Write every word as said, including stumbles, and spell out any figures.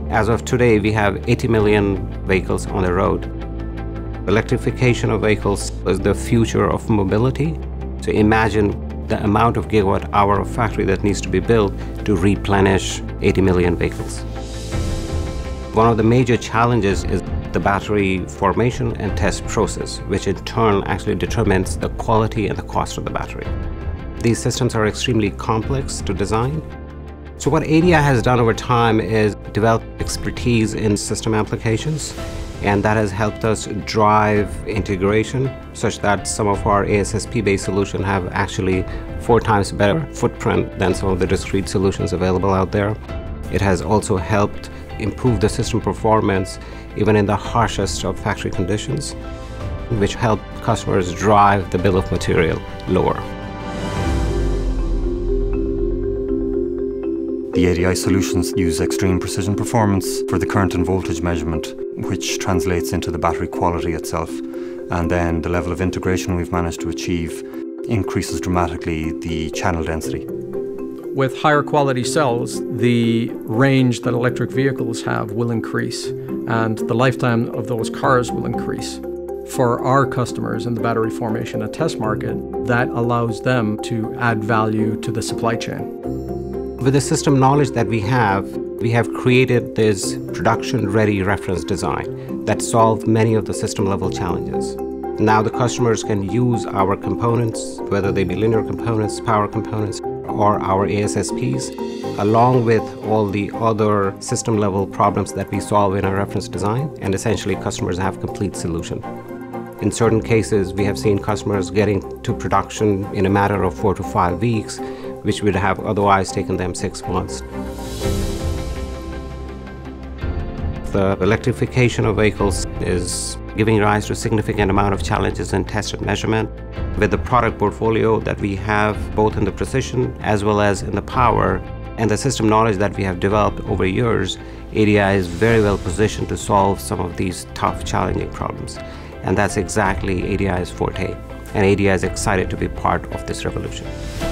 As of today, we have eighty million vehicles on the road. Electrification of vehicles is the future of mobility. So imagine the amount of gigawatt hour of factory that needs to be built to replenish eighty million vehicles. One of the major challenges is the battery formation and test process, which in turn actually determines the quality and the cost of the battery. These systems are extremely complex to design. So what A D I has done over time is develop expertise in system applications, and that has helped us drive integration such that some of our A S S P-based solutions have actually four times better footprint than some of the discrete solutions available out there. It has also helped improve the system performance even in the harshest of factory conditions, which help customers drive the bill of material lower. The A D I solutions use extreme precision performance for the current and voltage measurement, which translates into the battery quality itself. And then the level of integration we've managed to achieve increases dramatically the channel density. With higher quality cells, the range that electric vehicles have will increase, and the lifetime of those cars will increase. For our customers in the battery formation and test market, that allows them to add value to the supply chain. With the system knowledge that we have, we have created this production-ready reference design that solves many of the system-level challenges. Now the customers can use our components, whether they be linear components, power components, or our A S S Ps, along with all the other system-level problems that we solve in our reference design, and essentially customers have complete solution. In certain cases, we have seen customers getting to production in a matter of four to five weeks, which would have otherwise taken them six months. The electrification of vehicles is giving rise to a significant amount of challenges in test and measurement. With the product portfolio that we have, both in the precision as well as in the power, and the system knowledge that we have developed over years, A D I is very well positioned to solve some of these tough, challenging problems. And that's exactly A D I's forte. And A D I is excited to be part of this revolution.